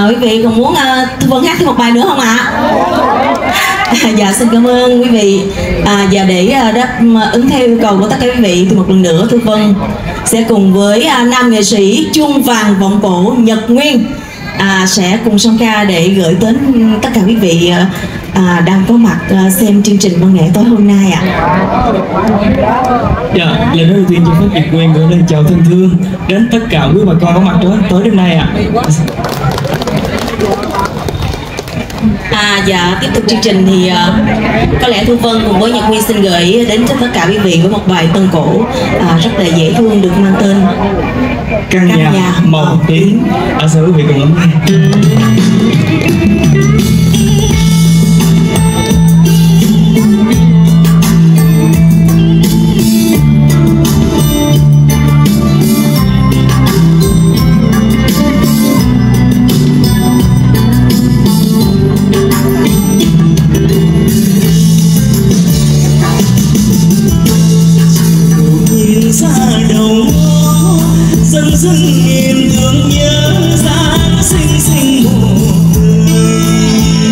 Quý vị còn muốn Thu Vân hát thêm một bài nữa không ạ? Dạ xin cảm ơn quý vị. Và để đáp ứng theo yêu cầu của tất cả quý vị thì một lần nữa Thu Vân sẽ cùng với nam nghệ sĩ chuông vàng vọng cổ Nhật Nguyên sẽ cùng song ca để gửi đến tất cả quý vị đang có mặt xem chương trình văn nghệ tối hôm nay ạ. Dạ, lời nói đầu tiên cho phép Nhật Nguyên gửi lời chào thân thương đến tất cả quý bà con có mặt tối đêm nay ạ. Dạ, tiếp tục chương trình thì có lẽ Thu Vân cùng với Nhật Nguyên xin gửi đến cho tất cả quý vị với một bài tân cổ rất là dễ thương được mang tên Căn nhà màu tím. Xin quý vị cùng lắng nghe. Dưng em thương nhớ dáng xinh xinh một người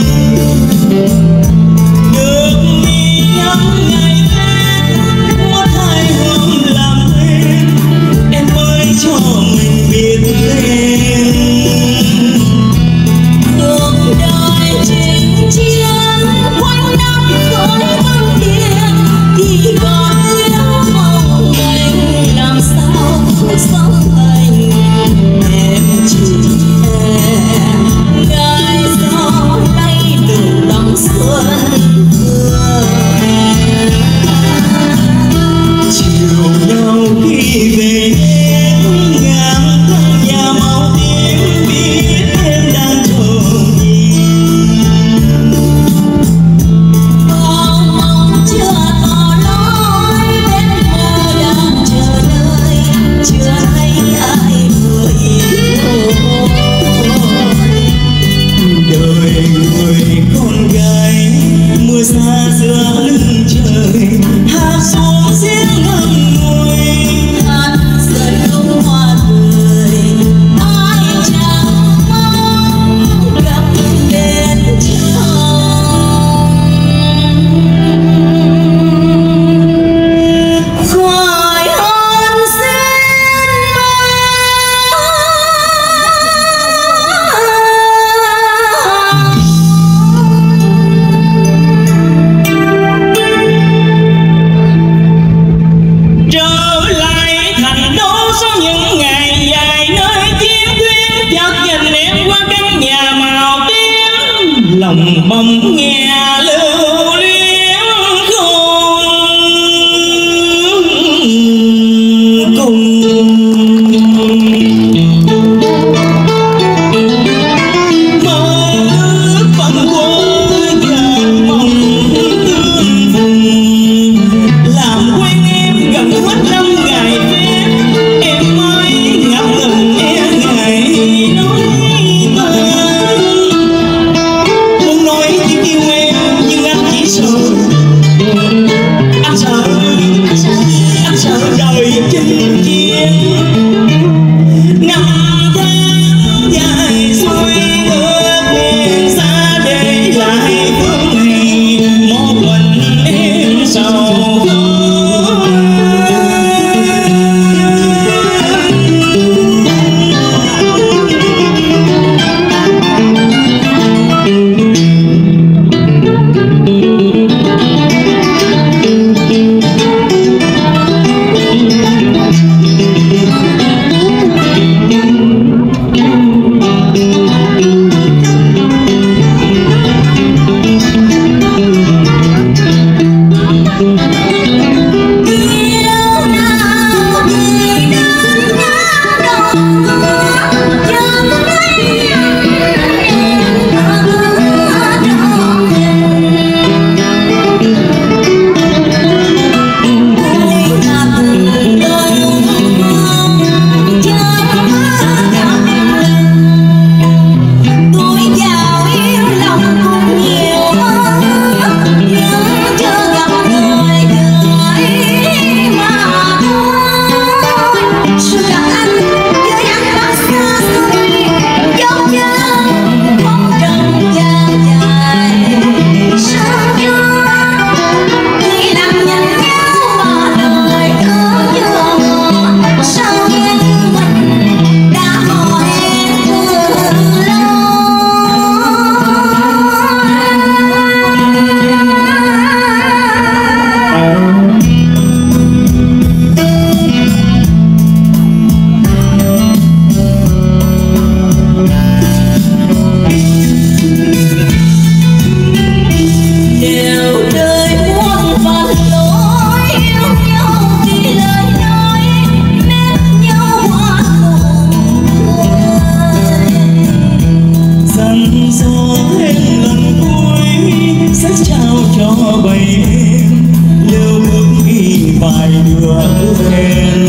lừa khen.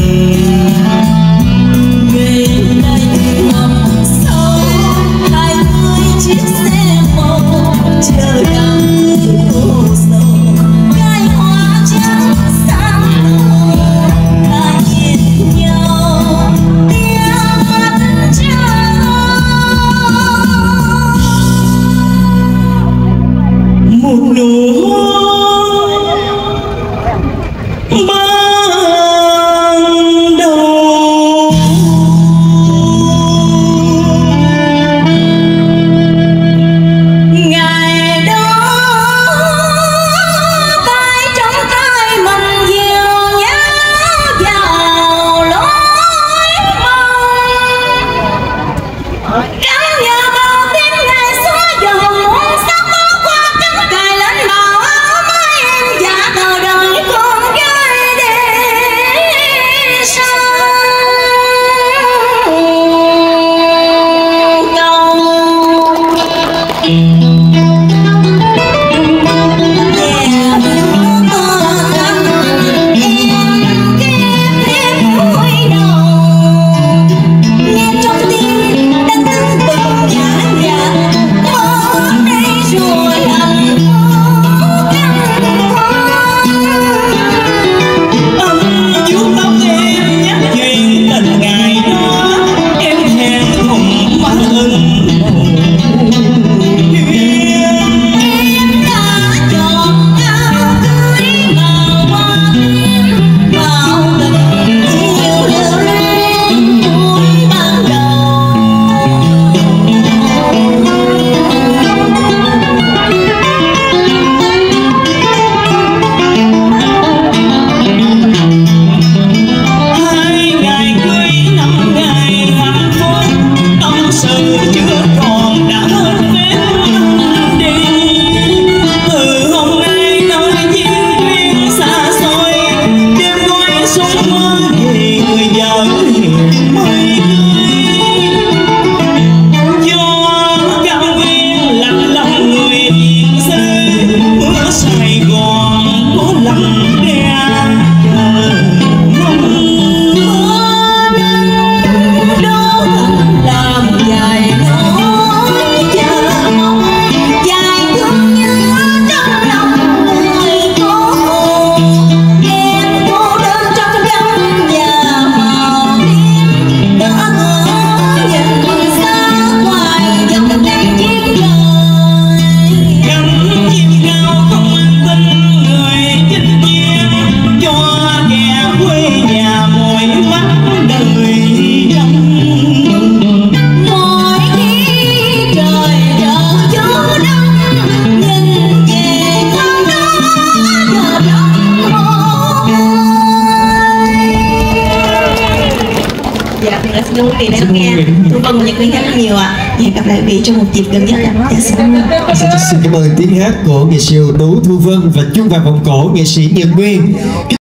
Về đây ngập sâu 20 chiếc xe màu chờ đợi cô dâu cài hoa trắng sáng ta nhìn nhau tiếng mắt trao một nụ Xin quý vị đã nghe Thu Vân và Nhật Nguyên hát rất nhiều ạ. Hẹn gặp lại quý vị trong một dịp gần nhất ạ. Xin cảm ơn tiếng hát của nghệ sĩ ưu tú Thu Vân và chung vào vòng cổ nghệ sĩ Nhật Nguyên.